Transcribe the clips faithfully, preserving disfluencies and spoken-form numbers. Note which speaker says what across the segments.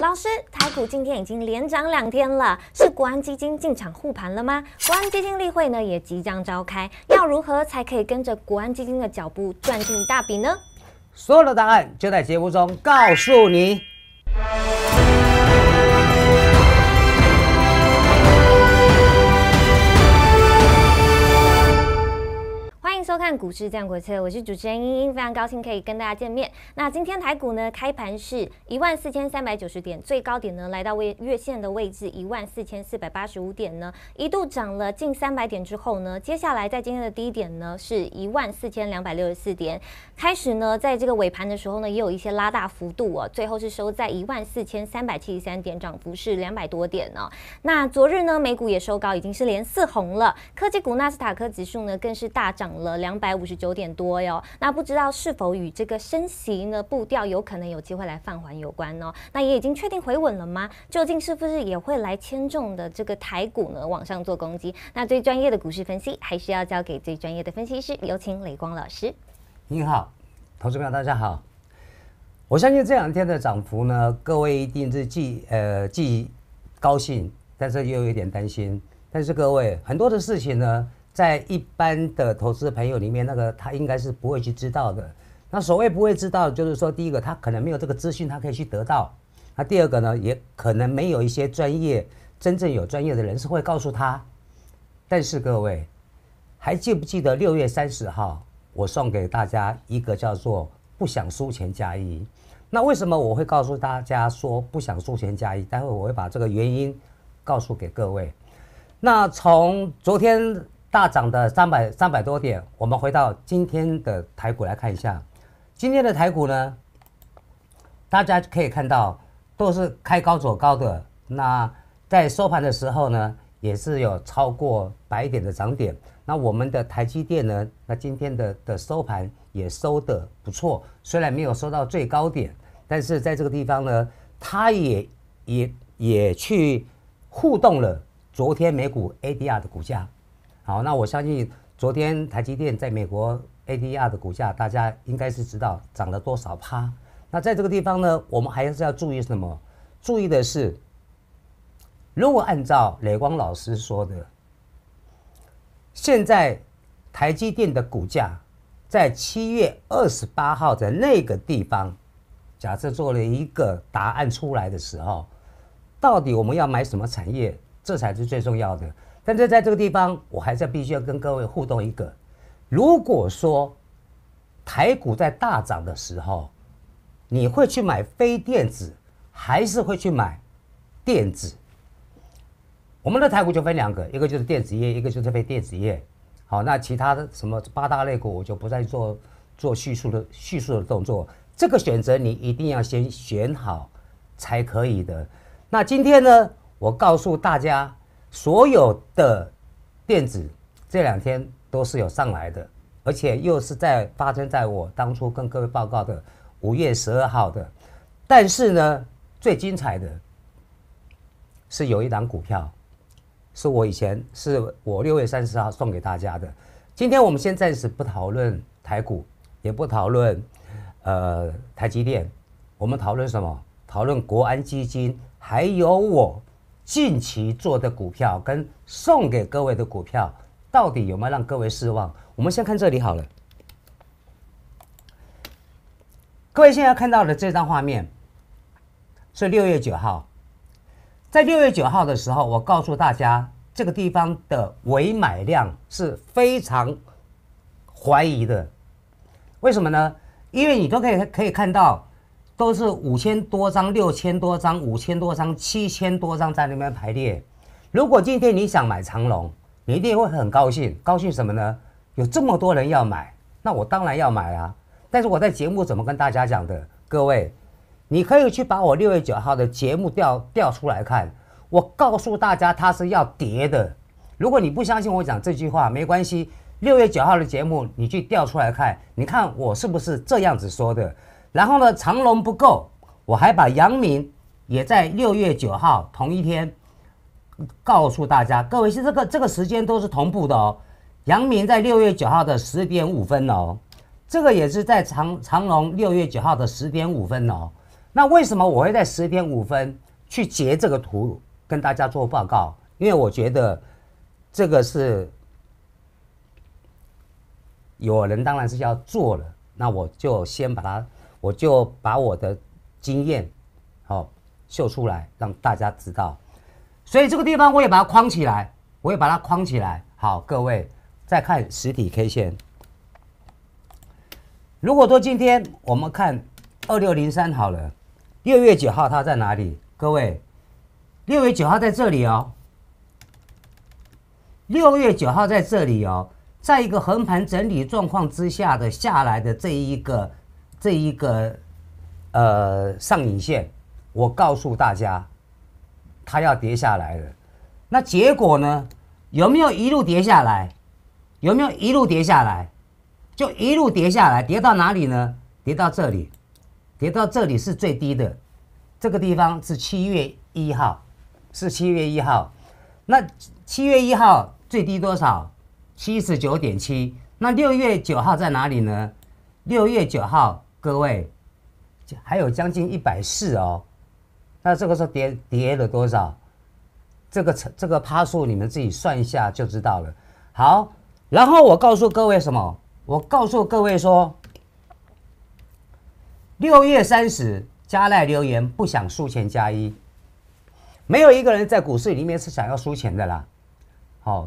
Speaker 1: 老师，台股今天已经连涨两天了，是国安基金进场护盘了吗？国安基金例会呢也即将召开，要如何才可以跟着国安基金的脚步赚进一大笔呢？
Speaker 2: 所有的答案就在节目中告诉你。
Speaker 1: 欢迎收看股市战国策，我是主持人英英，非常高兴可以跟大家见面。那今天台股呢开盘是一万四千三百九十点，最高点呢来到位月线的位置一万四千四百八十五点呢，一度涨了近三百点之后呢，接下来在今天的低点呢是一万四千两百六十四点，开始呢在这个尾盘的时候呢也有一些拉大幅度哦，最后是收在一万四千三百七十三点，涨幅是两百多点哦。那昨日呢美股也收高，已经是连四红了，科技股纳斯达克指数呢更是大涨了两百五十九点多哟，那不知道是否与这个升息呢步调有可能有机会来放缓有关呢？那也已经确定回稳了吗？究竟是不是也会来牵重的这个台股呢往上做攻击？那最专业的股市分析还是要交给最专业的分析师，有请雷光老师。
Speaker 2: 您好，投资朋友大家好。我相信这两天的涨幅呢，各位一定是既呃既高兴，但是又有一点担心。但是各位很多的事情呢，在一般的投资朋友里面，那个他应该是不会去知道的。那所谓不会知道，就是说，第一个他可能没有这个资讯，他可以去得到；那第二个呢，也可能没有一些专业、真正有专业的人士会告诉他。但是各位还记不记得六月三十号，我送给大家一个叫做“不想输钱加一”。那为什么我会告诉大家说不想输钱加一？待会我会把这个原因告诉给各位。那从昨天大涨的三百三百多点，我们回到今天的台股来看一下。今天的台股呢，大家可以看到都是开高走高的。那在收盘的时候呢，也是有超过百点的涨点。那我们的台积电呢，那今天的的收盘也收得不错，虽然没有收到最高点，但是在这个地方呢，它也也也去互动了昨天美股 A D R 的股价。好，那我相信昨天台积电在美国 A D R 的股价，大家应该是知道涨了多少趴。那在这个地方呢，我们还是要注意什么？注意的是，如果按照雷光老师说的，现在台积电的股价在七月二十八号的那个地方，假设做了一个答案出来的时候，到底我们要买什么产业，这才是最重要的。但是在这个地方，我还是必须要跟各位互动一个：如果说台股在大涨的时候，你会去买非电子，还是会去买电子？我们的台股就分两个，一个就是电子业，一个就是非电子业。好，那其他的什么八大类股，我就不再做做叙述的叙述的动作。这个选择你一定要先选好才可以的。那今天呢，我告诉大家，所有的电子这两天都是有上来的，而且又是在发生在我当初跟各位报告的五月十二号的。但是呢，最精彩的是有一档股票，是我以前是我六月三十号送给大家的。今天我们先暂时不讨论台股，也不讨论呃台积电，我们讨论什么？讨论国安基金，还有我近期做的股票跟送给各位的股票，到底有没有让各位失望？我们先看这里好了。各位现在看到的这张画面是六月九号，在六月九号的时候，我告诉大家，这个地方的委买量是非常怀疑的。为什么呢？因为你都可以可以看到，都是五千多张、六千多张、五千多张、七千多张在那边排列。如果今天你想买长荣，你一定会很高兴。高兴什么呢？有这么多人要买，那我当然要买啊。但是我在节目怎么跟大家讲的？各位，你可以去把我六月九号的节目调调出来看。我告诉大家，它是要跌的。如果你不相信我讲这句话，没关系。六月九号的节目，你去调出来看，你看我是不是这样子说的？然后呢，长荣不够，我还把阳明也在六月九号同一天告诉大家，各位是这个这个时间都是同步的哦。阳明在六月九号的十点五分哦，这个也是在长长荣六月九号的十点五分哦。 那为什么我会在十点五分去截这个图跟大家做报告？因为我觉得这个是有人当然是要做了，那我就先把它，我就把我的经验好、哦、秀出来，让大家知道。所以这个地方我也把它框起来，我也把它框起来。好，各位再看实体 K 线。如果说今天我们看二六零三好了，六月九号它在哪里？各位，六月九号在这里哦。六月九号在这里哦，在一个横盘整理状况之下的下来的这一个这一个呃上影线，我告诉大家，它要跌下来了。那结果呢？有没有一路跌下来？有没有一路跌下来？就一路跌下来，跌到哪里呢？跌到这里，跌到这里是最低的，这个地方是七月一号，是七月一号。那七月一号最低多少？七十九点七。那六月九号在哪里呢？六月九号，各位还有将近一百四哦。那这个时候跌跌了多少？这个这个趴数你们自己算一下就知道了。好，然后我告诉各位什么？我告诉各位说，六月三十加赖留言不想输钱加一，没有一个人在股市里面是想要输钱的啦。好，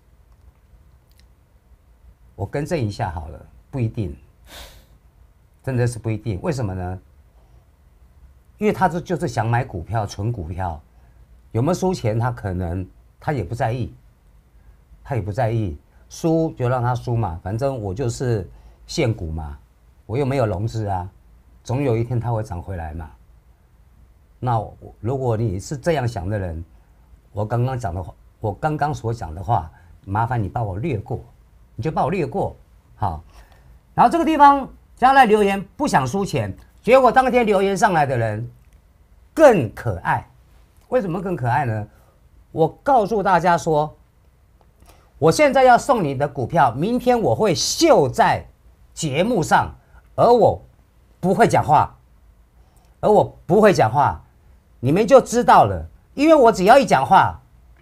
Speaker 2: 我更正一下好了，不一定，真的是不一定。为什么呢？因为他这就是想买股票，纯股票，有没有输钱，他可能他也不在意，他也不在意，输就让他输嘛，反正我就是现股嘛，我又没有融资啊，总有一天它会涨回来嘛。那如果你是这样想的人，我刚刚讲的话，我刚刚所讲的话，麻烦你帮我略过，你就帮我略过，好。然后这个地方加来留言不想输钱，结果当天留言上来的人更可爱。为什么更可爱呢？我告诉大家说，我现在要送你的股票，明天我会秀在节目上，而我不会讲话，而我不会讲话，你们就知道了。因为我只要一讲话，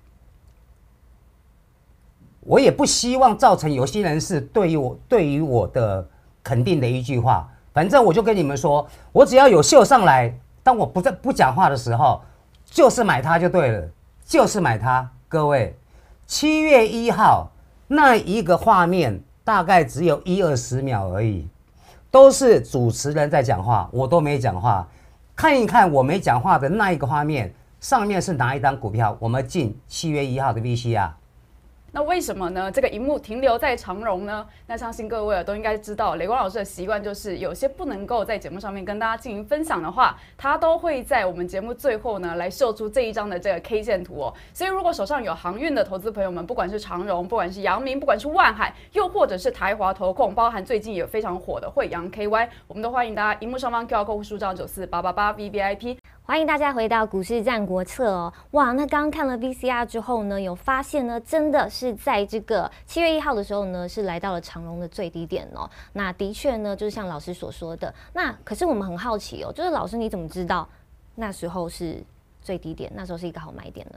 Speaker 2: 我也不希望造成有心人士对于我对于我的肯定的一句话。反正我就跟你们说，我只要有秀上来，当我不在不讲话的时候，就是买它就对了，就是买它。各位，七月一号那一个画面大概只有一二十秒而已，都是主持人在讲话，我都没讲话。看一看我没讲话的那一个画面，上面是哪一档股票？我们进七月一号的 V C R。
Speaker 3: 那为什么呢？这个荧幕停留在长荣呢？那相信各位都应该知道，雷光老师的习惯就是有些不能够在节目上面跟大家进行分享的话，他都会在我们节目最后呢来秀出这一张的这个 K 线图哦。所以如果手上有航运的投资朋友们，不管是长荣，不管是阳明，不管是万海，又或者是台华投控，包含最近也非常火的慧洋 K Y， 我们都欢迎大家荧幕上方 Q R code 数账九四八八八 V V I P。
Speaker 1: 欢迎大家回到股市战国策哦！哇，那刚刚看了 V C R 之后呢，有发现呢，真的是在这个七月一号的时候呢，是来到了长荣的最低点哦。那的确呢，就是像老师所说的，那可是我们很好奇哦，就是老师你怎么知道那时候是最低点，那时候是一个好买点呢？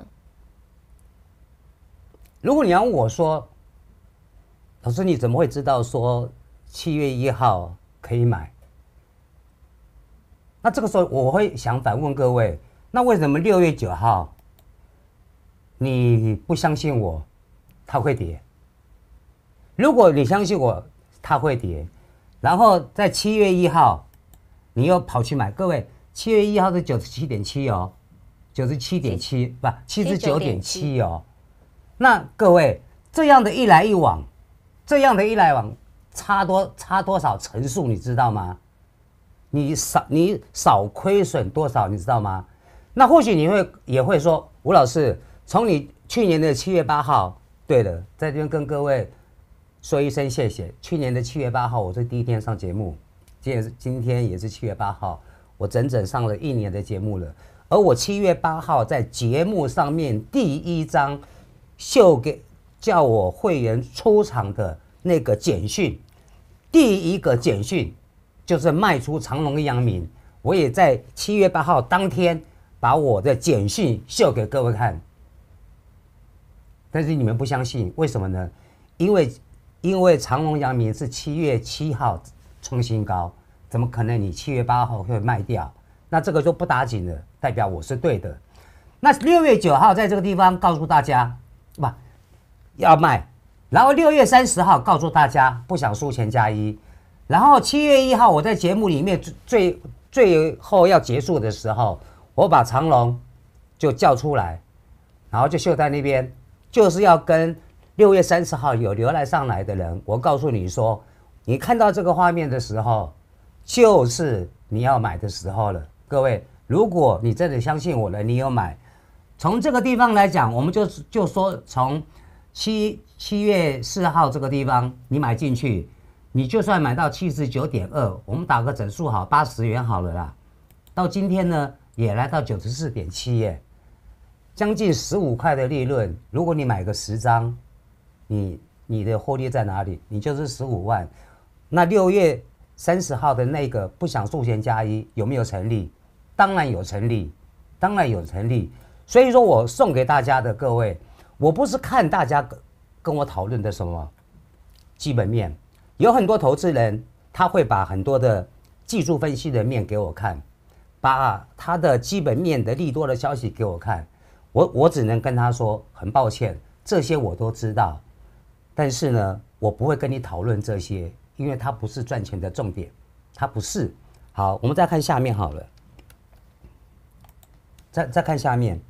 Speaker 2: 如果你要问我说，老师你怎么会知道说七月一号可以买？那这个时候我会想反问各位，那为什么六月九号你不相信我它会跌？如果你相信我它会跌，然后在七月一号你又跑去买，各位七月一号是九十七点七哦，九十七点七不七十九点七哦。那各位这样的一来一往，这样的一来往差多差多少乘数你知道吗？你少你少亏损多少，你知道吗？那或许你会也会说，吴老师，从你去年的七月八号，对了，在这边跟各位说一声谢谢。去年的七月八号，我是第一天上节目，今天今天也是七月八号，我整整上了一年的节目了。而我七月八号在节目上面第一张秀给叫我会员出场的那个简讯，第一个简讯。就是卖出长荣、阳明， 我也在七月八号当天把我的简讯秀给各位看。但是你们不相信，为什么呢？因为因为长荣、阳明是七月七号创新高，怎么可能你七月八号会卖掉？那这个就不打紧了，代表我是对的。那六月九号在这个地方告诉大家，不要卖，然后六月三十号告诉大家不想输钱加一，然后七月一号我在节目里面最最后要结束的时候，我把长荣就叫出来，然后就秀在那边，就是要跟六月三十号有流来上来的人，我告诉你说，你看到这个画面的时候，就是你要买的时候了。各位，如果你真的相信我了，你有买，从这个地方来讲，我们就就说从七七月四号这个地方你买进去，你就算买到七十九点二，我们打个整数好，八十元好了啦。到今天呢，也来到九十四点七耶，将近十五块的利润。如果你买个十张，你你的获利在哪里？你就是十五万。那六月三十号的那个不想输钱加一有没有成立？当然有成立，当然有成立。所以说我送给大家的各位，我不是看大家跟我讨论的什么基本面，有很多投资人他会把很多的技术分析的面给我看，把他的基本面的利多的消息给我看，我我只能跟他说，很抱歉，这些我都知道，但是呢，我不会跟你讨论这些，因为它不是赚钱的重点，它不是。好，我们再看下面好了，再再看下面。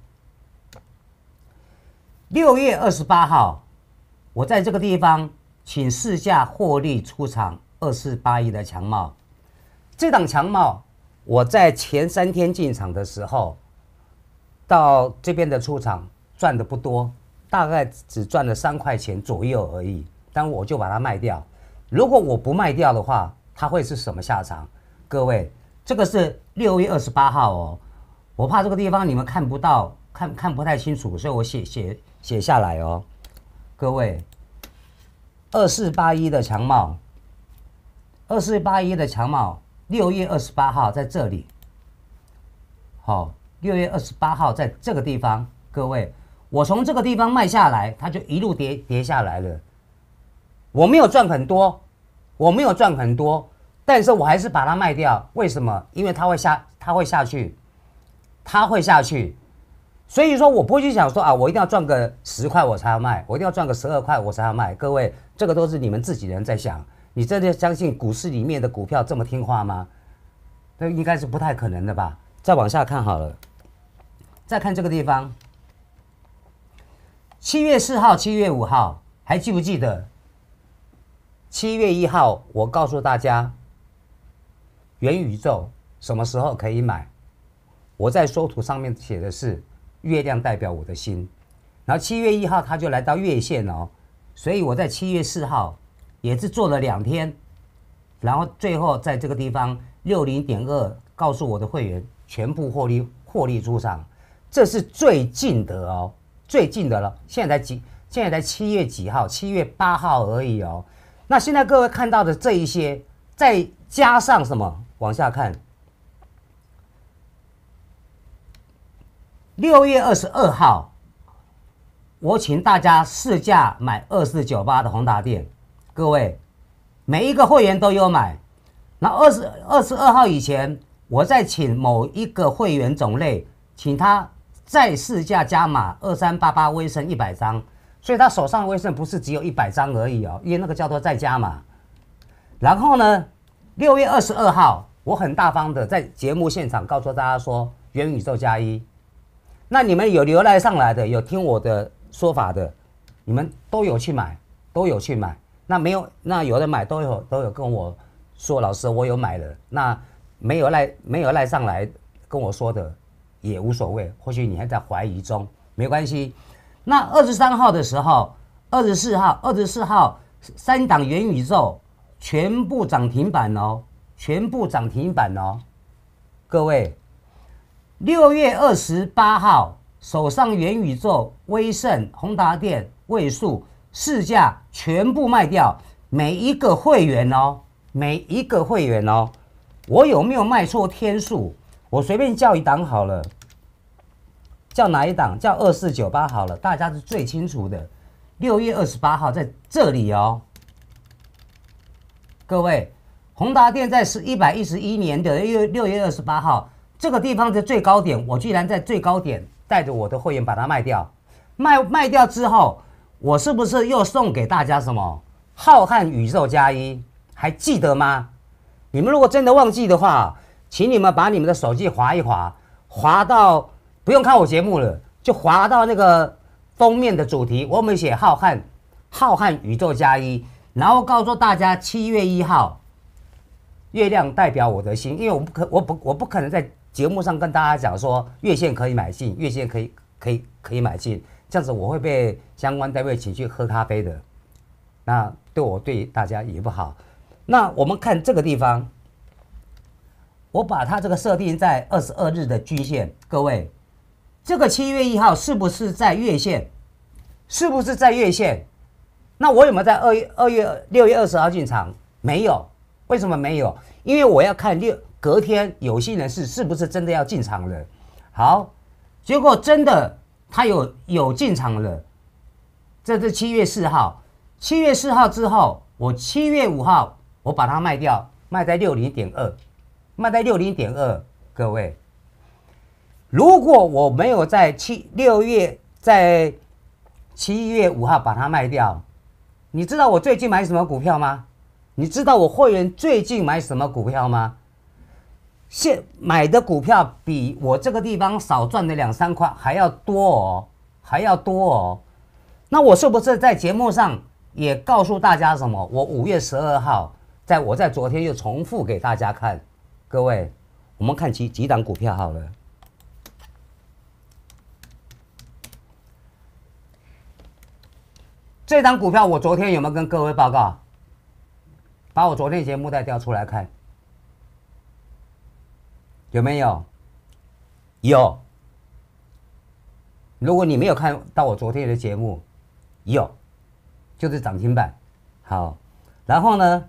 Speaker 2: 六月二十八号，我在这个地方请市价获利出场二四八一的强茂，这档强茂我在前三天进场的时候，到这边的出场赚的不多，大概只赚了三块钱左右而已，但我就把它卖掉。如果我不卖掉的话，它会是什么下场？各位，这个是六月二十八号哦，我怕这个地方你们看不到，看看不太清楚，所以我写写写下来哦。各位，二四八一的强茂，二四八一的强茂，六月二十八号在这里，好，六月二十八号在这个地方，各位，我从这个地方卖下来，它就一路跌跌下来了。我没有赚很多，我没有赚很多，但是我还是把它卖掉。为什么？因为它会下，它会下去，它会下去。所以说我不会去想说啊，我一定要赚个十块我才要卖，我一定要赚个十二块我才要卖。各位，这个都是你们自己人在想。你真的相信股市里面的股票这么听话吗？这应该是不太可能的吧。再往下看好了，再看这个地方，七月四号、七月五号，还记不记得？七月一号，我告诉大家，元宇宙什么时候可以买？我在缩图上面写的是月亮代表我的心，然后七月一号它就来到月线哦，所以我在七月四号也是做了两天，然后最后在这个地方六零点二告诉我的会员全部获利获利出场，这是最近的哦，最近的了。现在才几？现在才七月几号？七月八号而已哦。那现在各位看到的这一些，再加上什么？往下看，六月二十二号，我请大家市价买二四九八的宏达电，各位每一个会员都有买。那二十二十二号以前，我再请某一个会员种类，请他再市价加码二三八八威盛一百张。所以他手上的威盛不是只有一百张而已哦，因为那个叫做再加码。然后呢，六月二十二号，我很大方的在节目现场告诉大家说，元宇宙加一。那你们有流来上来的，有听我的说法的，你们都有去买，都有去买。那没有，那有的买都有都有跟我说，老师我有买了。那没有赖没有赖上来跟我说的也无所谓，或许你还在怀疑中，没关系。那二十三号的时候，二十四号、二十四号三档元宇宙全部涨停板哦，全部涨停板哦，各位。六月二十八号手上元宇宙、威盛、宏达电、位数市价全部卖掉，每一个会员哦，每一个会员哦， 我有没有卖错天数？我随便叫一档好了，叫哪一档？叫二四九八好了，大家是最清楚的。六月二十八号在这里哦，各位，宏达电在是一百一十一年的六六月二十八号这个地方的最高点，我居然在最高点带着我的会员把它卖掉，卖卖掉之后，我是不是又送给大家什么浩瀚宇宙加一？还记得吗？你们如果真的忘记的话，请你们把你们的手机滑一滑，滑到不用看我节目了，就滑到那个封面的主题，我们写浩瀚浩瀚宇宙加一，然后告诉大家七月一号，月亮代表我的心，因为我不可我不我不可能在节目上跟大家讲说月线可以买进，月线可以可以可以买进，这样子我会被相关单位请去喝咖啡的，那对我对大家也不好。那我们看这个地方，我把它这个设定在二十二日的均线，各位，这个七月一号是不是在月线？是不是在月线？那我有没有在二月二月六月二十号进场？没有。为什么没有？因为我要看六隔天有心人士是不是真的要进场了。好，结果真的他有有进场了。这是七月四号，七月四号之后，我七月五号我把它卖掉，卖在六零点二，卖在六零点二。各位，如果我没有在七六月在七月五号把它卖掉，你知道我最近买什么股票吗？你知道我会员最近买什么股票吗？现买的股票比我这个地方少赚的两三块还要多哦，还要多哦。那我是不是在节目上也告诉大家什么？我五月十二号，在我在昨天又重复给大家看。各位，我们看几几档股票好了。这档股票我昨天有没有跟各位报告？把我昨天节目再调出来看，有没有？有。如果你没有看到我昨天的节目，有，就是涨停板。好，然后呢，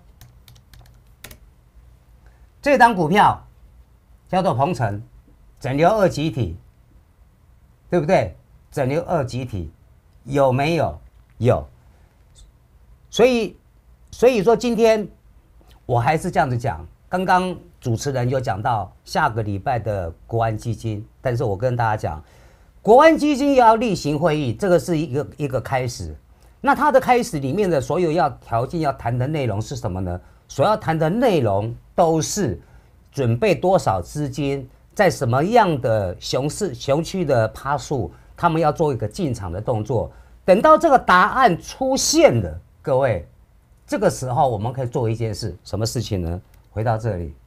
Speaker 2: 这档股票叫做鹏程，整流二极体，对不对？整流二极体有没有？有。所以，所以说今天。我还是这样子讲，刚刚主持人有讲到下个礼拜的国安基金，但是我跟大家讲，国安基金要例行会议，这个是一个一个开始。那它的开始里面的所有要条件要谈的内容是什么呢？所要谈的内容都是准备多少资金，在什么样的熊市熊区的趴数，他们要做一个进场的动作。等到这个答案出现了，各位。这个时候我们可以做一件事，什么事情呢？回到这里，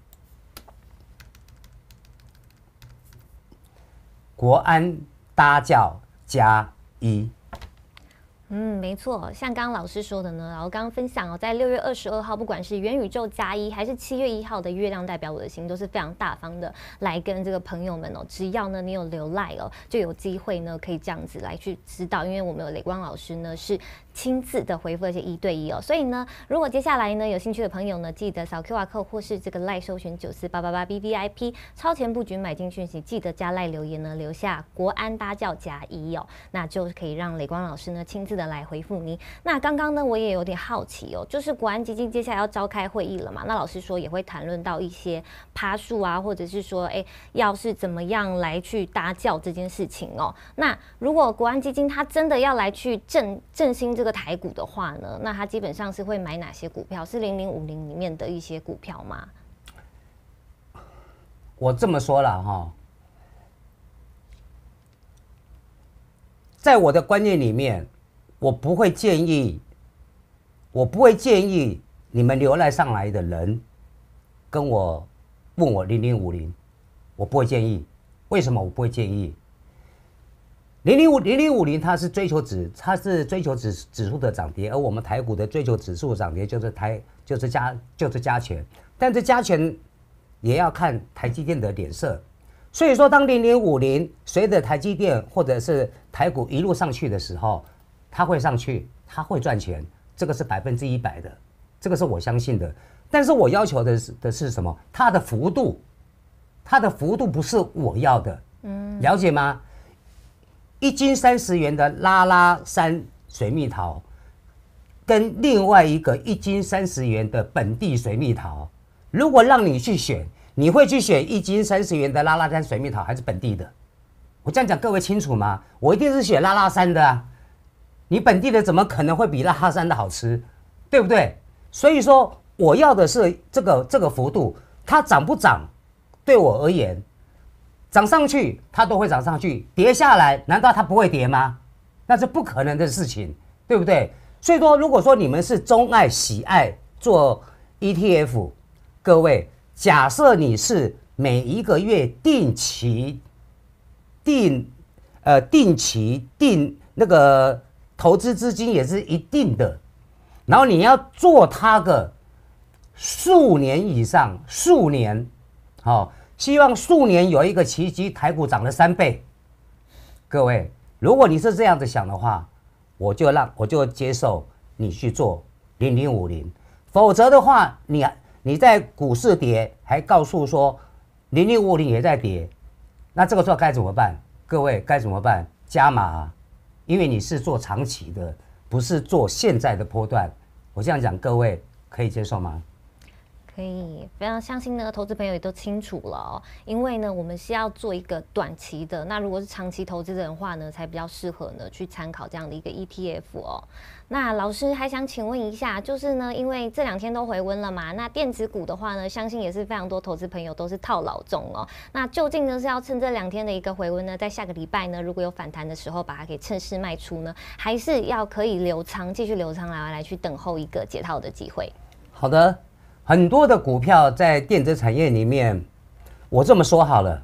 Speaker 2: 国安搭教加一。
Speaker 1: 嗯，没错，像刚刚老师说的呢，然后刚刚分享哦，在六月二十二号，不管是元宇宙加一，还是七月一号的月亮代表我的心，都是非常大方的来跟这个朋友们哦，只要呢你有留赖哦，就有机会呢可以这样子来去知道，因为我们有雷光老师呢是亲自的回复，而且一对一哦，所以呢，如果接下来呢有兴趣的朋友呢，记得扫 Q R code 或是这个赖搜寻九四八八八 B V I P 超前布局买进讯息，记得加赖留言呢，留下国安搭教加一哦，那就可以让雷光老师呢亲自的来回复您。那刚刚呢，我也有点好奇哦，就是国安基金接下来要召开会议了嘛？那老师说也会谈论到一些趴数啊，或者是说，哎，要是怎么样来去搭教这件事情哦。那如果国安基金它真的要来去振振兴这个台股的话呢，那它基本上是会买哪些股票？是零零五零里面的一些股票吗？
Speaker 2: 我这么说了哈，在我的观念里面。我不会建议，我不会建议你们流赖上来的人跟我问我零零五零，我不会建议。为什么我不会建议？零零五零零五零它是追求指，它是追求指指数的涨跌，而我们台股的追求指数的涨跌就是台就是加就是加权，但是加权也要看台积电的脸色。所以说，当零零五零随着台积电或者是台股一路上去的时候，它会上去，它会赚钱，这个是百分之一百的，这个是我相信的。 但是我要求的是的是什么？它的幅度，它的幅度不是我要的，嗯，了解吗？一斤三十元的拉拉山水蜜桃，跟另外一个一斤三十元的本地水蜜桃，如果让你去选，你会去选一斤三十元的拉拉山水蜜桃还是本地的？我这样讲各位清楚吗？我一定是选拉拉山的啊！你本地的怎么可能会比拉拉山的好吃？对不对？所以说我要的是这个这个幅度，它涨不涨，对我而言，涨上去它都会涨上去，跌下来难道它不会跌吗？那是不可能的事情，对不对？所以说，如果说你们是钟爱喜爱做 E T F， 各位，假设你是每一个月定期定呃定期定那个投资资金也是一定的，然后你要做它个数年以上，数年，好、哦，希望数年有一个奇迹，台股涨了三倍。各位，如果你是这样子想的话，我就让我就接受你去做零零五零，否则的话，你你在股市跌，还告诉说零零五零也在跌，那这个时候该怎么办？各位该怎么办？加码、啊，因为你是做长期的，不是做现在的波段。我这样讲，各位可以接受吗？
Speaker 1: 可以，非常相信呢，投资朋友也都清楚了哦。因为呢，我们是要做一个短期的，那如果是长期投资的话呢，才比较适合呢去参考这样的一个 E T F 哦。那老师还想请问一下，就是呢，因为这两天都回温了嘛，那电子股的话呢，相信也是非常多投资朋友都是套牢中哦。那究竟呢是要趁这两天的一个回温呢，在下个礼拜呢，如果有反弹的时候，把它给趁势卖出呢，还是要可以留仓，继续留仓来来去等候一个解套的机会？
Speaker 2: 好的。很多的股票在电子产业里面，我这么说好了，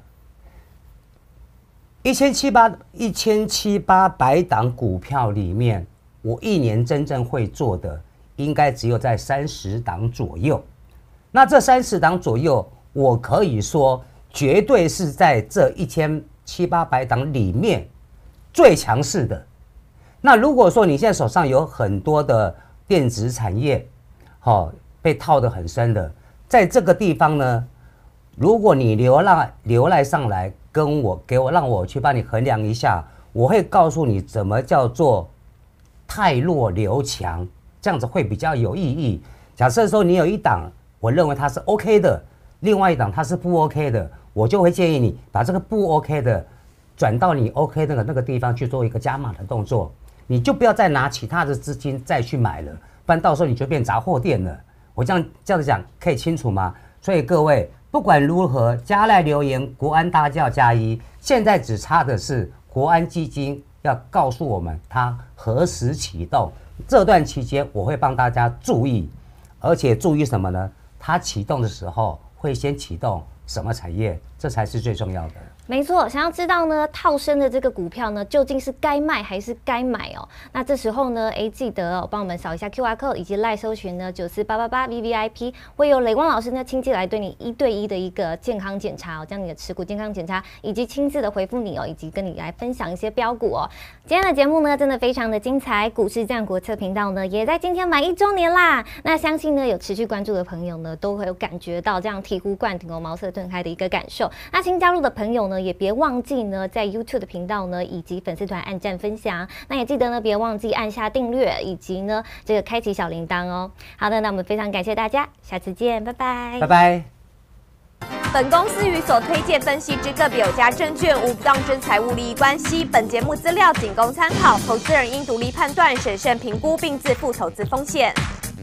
Speaker 2: 一千七八一千七八百档股票里面，我一年真正会做的，应该只有在三十档左右。那这三十档左右，我可以说绝对是在这一千七八百档里面最强势的。那如果说你现在手上有很多的电子产业，好、哦。被套得很深的，在这个地方呢，如果你流浪流赖上来跟我给我让我去帮你衡量一下，我会告诉你怎么叫做汰弱留强，这样子会比较有意义。假设说你有一档，我认为它是 OK 的，另外一档它是不 OK 的，我就会建议你把这个不 OK 的转到你 OK 那个那个地方去做一个加码的动作，你就不要再拿其他的资金再去买了，不然到时候你就变杂货店了。我这样这样子讲可以清楚吗？所以各位不管如何，加赖留言国安大叫加一，现在只差的是国安基金要告诉我们它何时启动。这段期间我会帮大家注意，而且注意什么呢？它启动的时候会先启动什么产业，这才是最重要的。
Speaker 1: 没错，想要知道呢套生的这个股票呢，究竟是该卖还是该买哦？那这时候呢，哎，记得哦，帮我们扫一下 Q R code 以及 LINE 搜寻呢九四八八八 V V I P， 会有雷光老师呢亲自来对你一对一的一个健康检查哦，将你的持股健康检查，以及亲自的回复你哦，以及跟你来分享一些标股哦。今天的节目呢，真的非常的精彩，股市战国策频道呢也在今天满一周年啦。那相信呢有持续关注的朋友呢，都会有感觉到这样醍醐灌顶哦，茅塞顿开的一个感受。那新加入的朋友呢，也别忘记呢，在 YouTube 的频道呢，以及粉丝团按赞分享。那也记得呢，别忘记按下订阅，以及呢，这个开启小铃铛哦。好的，那我们非常感谢大家，下次见，拜拜，
Speaker 2: 拜拜。
Speaker 4: 本公司与所推荐分析之个别有价证券无不当之财务利益关系。本节目资料仅供参考，投资人应独立判断、审慎评估，并自负投资风险。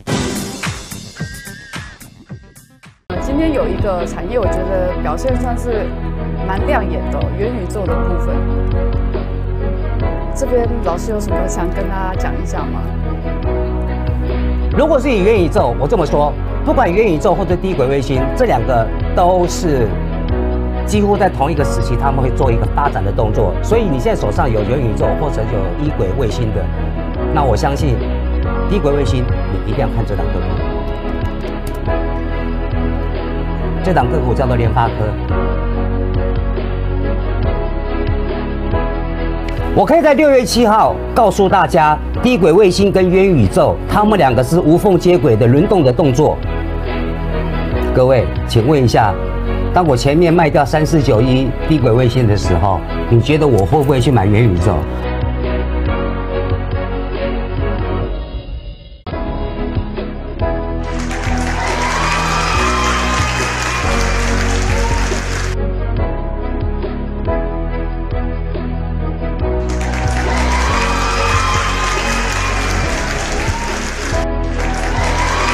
Speaker 3: 今天有一个产业，我觉得表现算是蛮亮眼的、哦，元宇宙的部分。这边老师有什么想跟大家讲一下吗？
Speaker 2: 如果是以元宇宙，我这么说，不管元宇宙或者低轨卫星，这两个都是几乎在同一个时期，他们会做一个发展的动作。所以你现在手上有元宇宙或者有低轨卫星的，那我相信低轨卫星你一定要看这档个股。这档个股叫做联发科。我可以在六月七号告诉大家，低轨卫星跟元宇宙，它们两个是无缝接轨的轮动的动作。 各位，请问一下，当我前面卖掉三四九一低轨卫星的时候，你觉得我会不会去买元宇宙？